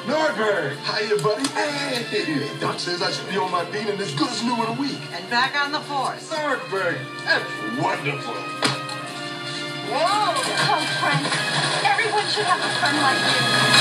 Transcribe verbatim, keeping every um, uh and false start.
Nordberg! Hiya, buddy. Hey! Doc says I should be on my beat and as good as new in a week. And back on the force. Nordberg, that's wonderful. Whoa! Oh, Frank, everyone should have a friend like you.